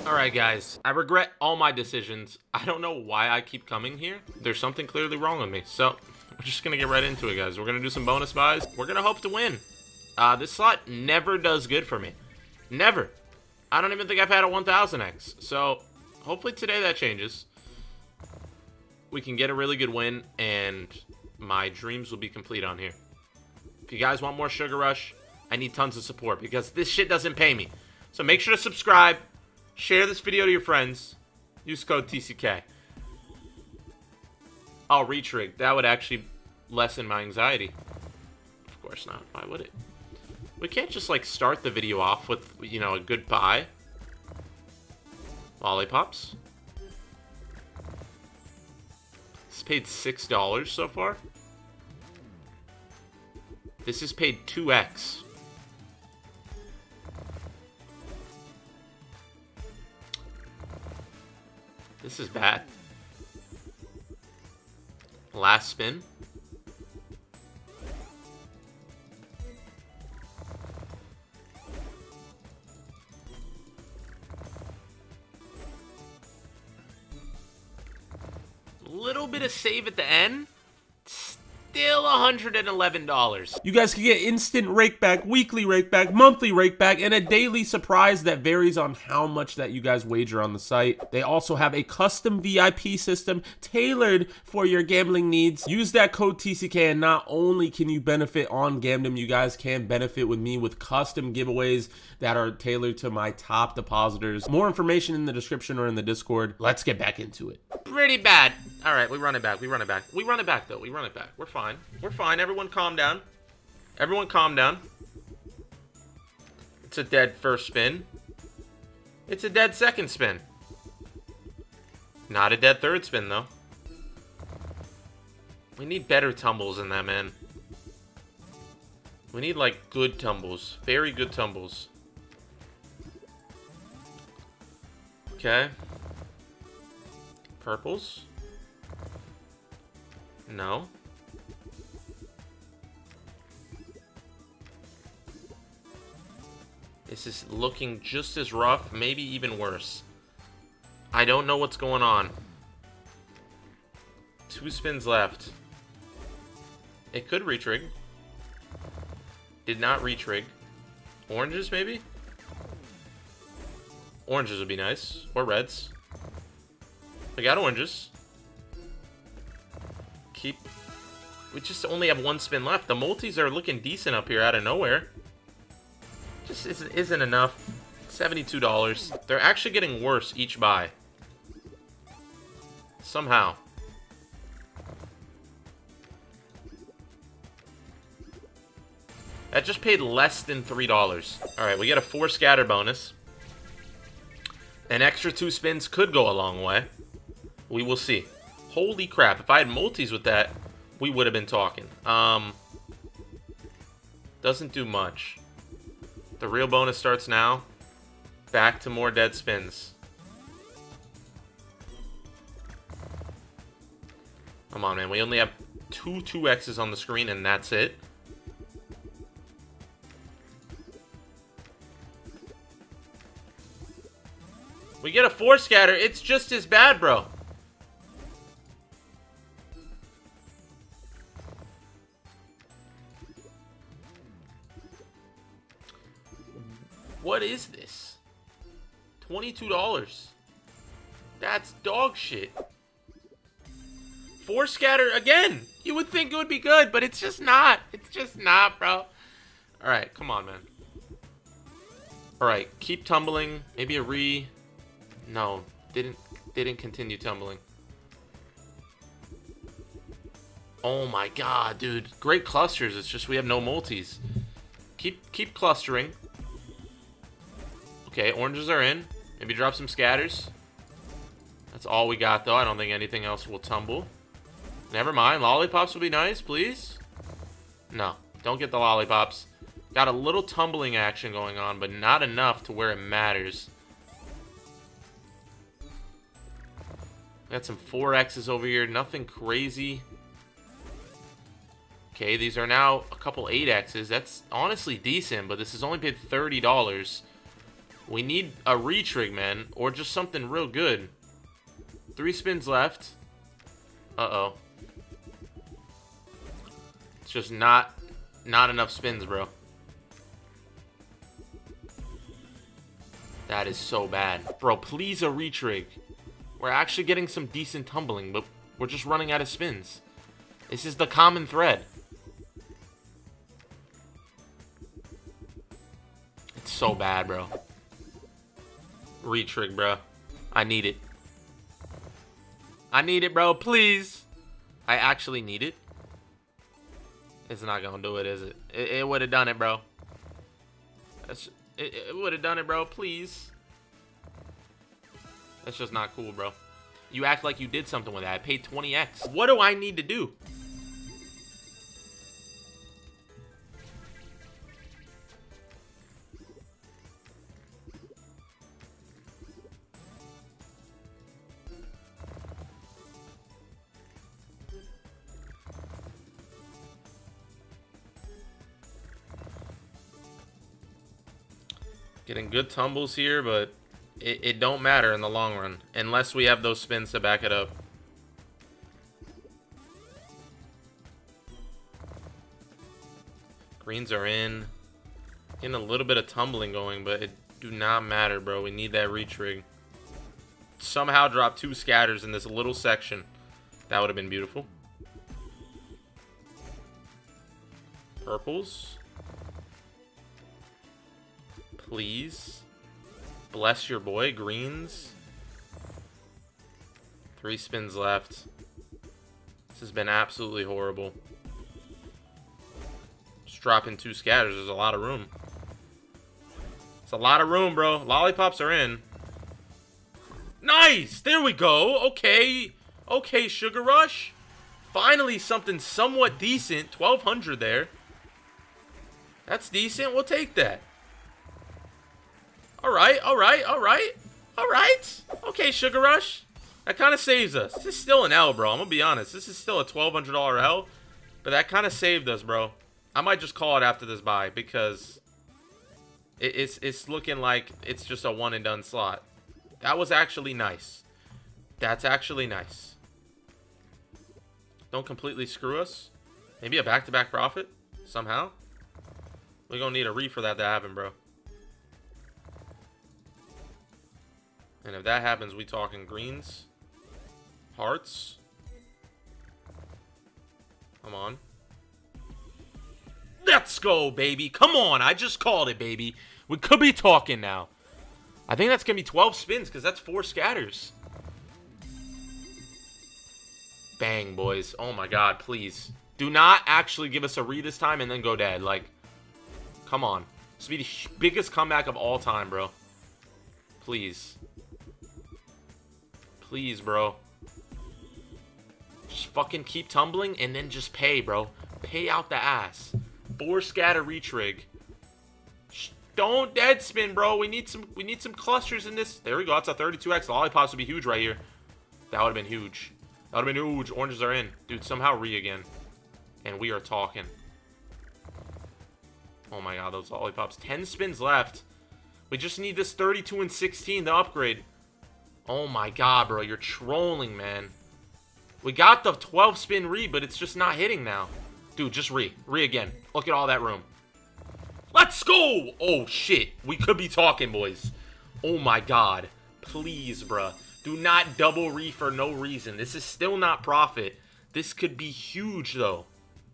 Alright guys, I regret all my decisions. I don't know why I keep coming here. There's something clearly wrong with me. So, we're just gonna get right into it, guys. We're gonna do some bonus buys. We're gonna hope to win. This slot never does good for me. Never. I don't even think I've had a 1000x. So, hopefully today that changes. We can get a really good win, and my dreams will be complete on here. If you guys want more Sugar Rush, I need tons of support, because this shit doesn't pay me. So make sure to subscribe. Share this video to your friends. Use code TCK. Oh, retrig. That would actually lessen my anxiety. Of course not. Why would it? We can't just, like, start the video off with, you know, a good buy. Lollipops. This paid $6 so far. This is paid 2x. This is bad. Last spin. Little bit of save at the end. Still $111. You guys can get instant rake back, weekly rake back, monthly rake back, and a daily surprise that varies on how much that you guys wager on the site. They also have a custom VIP system tailored for your gambling needs. Use that code TCK, and not only can you benefit on Gamdom, you guys can benefit with me with custom giveaways that are tailored to my top depositors. More information in the description or in the Discord. Let's get back into it. Pretty bad. All right, we run it back. We run it back. We run it back, though. We run it back. We're fine. We're fine. Everyone calm down. Everyone calm down. It's a dead first spin. It's a dead second spin. Not a dead third spin, though. We need better tumbles than that, man. We need, like, good tumbles. Very good tumbles. Okay. Purples? No. This is looking just as rough, maybe even worse. I don't know what's going on. 2 spins left. It could retrig. Did not retrig. Oranges, maybe? Oranges would be nice. Or reds. I got oranges. We just only have 1 spin left. The multis are looking decent up here out of nowhere. Just isn't enough. $72. They're actually getting worse each buy. Somehow. That just paid less than $3. Alright, we get a 4 scatter bonus. An extra 2 spins could go a long way. We will see. Holy crap, if I had multis with that, we would have been talking. Doesn't do much. The real bonus starts now. Back to more dead spins. Come on, man. We only have 2 2X's on the screen, and that's it. We get a 4 scatter. It's just as bad, bro. What is this? $22. That's dog shit. 4 scatter again. You would think it would be good, but it's just not. It's just not, bro. Alright, come on, man. Alright, keep tumbling. Maybe a re... No, didn't continue tumbling. Oh my god, dude. Great clusters. It's just we have no multis. Keep clustering. Okay, oranges are in. Maybe drop some scatters. That's all we got, though. I don't think anything else will tumble. Never mind. Lollipops will be nice, please. No, don't get the lollipops. Got a little tumbling action going on, but not enough to where it matters. Got some 4X's over here. Nothing crazy. Okay, these are now a couple 8X's. That's honestly decent, but this is only paid $30. We need a retrig, man, or just something real good. 3 spins left. Uh-oh. It's just not enough spins, bro. That is so bad. Bro, please a retrig. We're actually getting some decent tumbling, but we're just running out of spins. This is the common thread. It's so bad, bro. Retrig, bro. I need it. I need it, bro. Please. I actually need it. It's not gonna do it, is it? It would have done it, bro. It would have done it, bro. Please. That's just not cool, bro. You act like you did something with that. I paid 20x. What do I need to do? Getting good tumbles here, but it don't matter in the long run. Unless we have those spins to back it up. Greens are in. Getting a little bit of tumbling going, but it do not matter, bro. We need that retrig. Somehow drop 2 scatters in this little section. That would have been beautiful. Purples. Please. Bless your boy. Greens. 3 spins left. This has been absolutely horrible. Just dropping 2 scatters. There's a lot of room. It's a lot of room, bro. Lollipops are in. Nice! There we go. Okay. Okay, Sugar Rush. Finally something somewhat decent. 1,200 there. That's decent. We'll take that. Alright, alright, alright. Alright. Okay, Sugar Rush. That kind of saves us. This is still an L, bro. I'm going to be honest. This is still a $1,200 L. But that kind of saved us, bro. I might just call it after this buy. Because it's looking like it's just a one and done slot. That was actually nice. That's actually nice. Don't completely screw us. Maybe a back-to-back profit. Somehow. We're going to need a re for that to happen, bro. And if that happens, we talking greens. Hearts. Come on. Let's go, baby. Come on. I just called it, baby. We could be talking now. I think that's going to be 12 spins because that's 4 scatters. Bang, boys. Oh, my God. Please. Do not actually give us a read this time and then go dead. Like, come on. This will be the biggest comeback of all time, bro. Please. Please, bro. Just fucking keep tumbling and then just pay, bro. Pay out the ass. 4 scatter retrig. Don't dead spin, bro. We need some clusters in this. There we go. That's a 32x. The lollipops would be huge right here. That would have been huge. That would have been huge. Oranges are in. Dude, somehow re again. And we are talking. Oh my God, those lollipops. 10 spins left. We just need this 32 and 16 to upgrade. Oh my God, bro. You're trolling, man. We got the 12 spin re, but it's just not hitting now. Dude, just re. Re again. Look at all that room. Let's go! Oh, shit. We could be talking, boys. Oh, my God. Please, bruh. Do not double re for no reason. This is still not profit. This could be huge, though.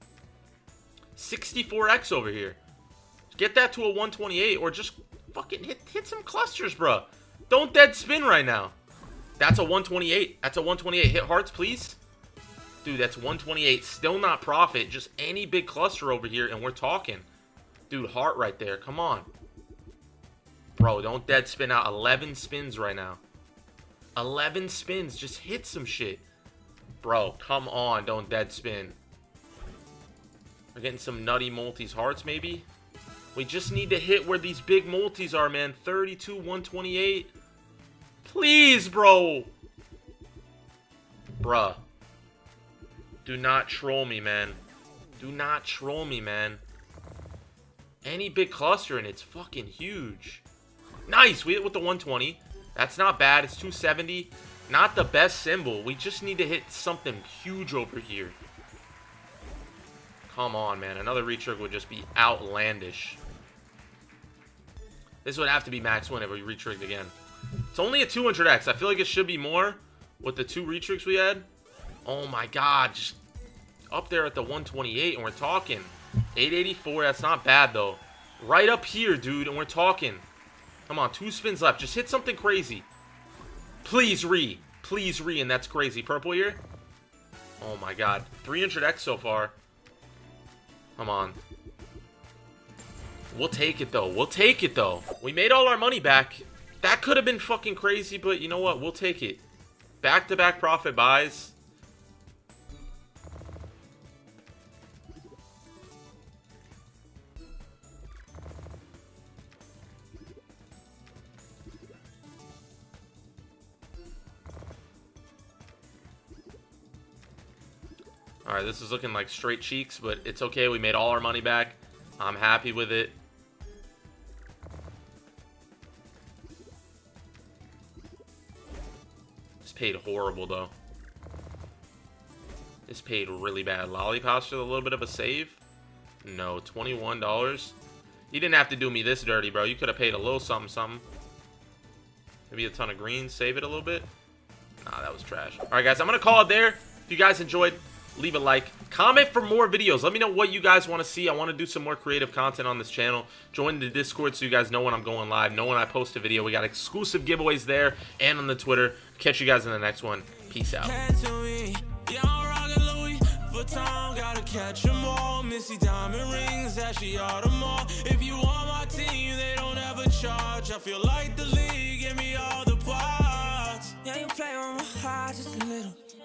64x over here. Get that to a 128 or just fucking hit some clusters, bruh. Don't dead spin right now. That's a 128. That's a 128. Hit hearts, please. Dude, that's 128. Still not profit. Just any big cluster over here, and we're talking. Dude, heart right there. Come on. Bro, don't dead spin out. 11 spins right now. 11 spins. Just hit some shit. Bro, come on. Don't dead spin. We're getting some nutty multis. Hearts, maybe? We just need to hit where these big multis are, man. 32, 128. Please, bro. Bruh. Do not troll me, man. Do not troll me, man. Any big cluster and it's fucking huge. Nice. We hit with the 120. That's not bad. It's 270. Not the best symbol. We just need to hit something huge over here. Come on, man. Another retrig would just be outlandish. This would have to be max win if we retrigged again. It's only a 200x. I feel like it should be more with the 2 retrigs we had. Oh my god. Just up there at the 128 and we're talking. 884. That's not bad, though. Right up here, dude, and we're talking. Come on, 2 spins left. Just hit something crazy. Please re. Please re, and that's crazy. Purple here. Oh my god. 300x so far. Come on. We'll take it, though. We'll take it, though. We made all our money back. That could have been fucking crazy, but you know what? We'll take it. Back-to-back profit buys. Alright, this is looking like straight cheeks, but it's okay. We made all our money back. I'm happy with it. This paid horrible, though. This paid really bad. Lollipops with a little bit of a save? No, $21. You didn't have to do me this dirty, bro. You could have paid a little something, something. Maybe a ton of greens. Save it a little bit. Nah, that was trash. Alright, guys, I'm going to call it there. If you guys enjoyed, leave a like. Comment for more videos. Let me know what you guys want to see. I want to do some more creative content on this channel. Join the Discord so you guys know when I'm going live, know when I post a video. We got exclusive giveaways there and on the Twitter. Catch you guys in the next one. Peace out. Gotta catch them all. Missy diamond rings, actually all the more. If you want my team, they don't ever charge. I feel like the league, give me all the parts. Yeah, you play on my heart just a little.